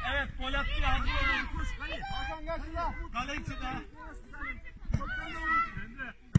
Evet, gol attığı hazır olun. Hasan gel şuna. Kale içinde. Emre.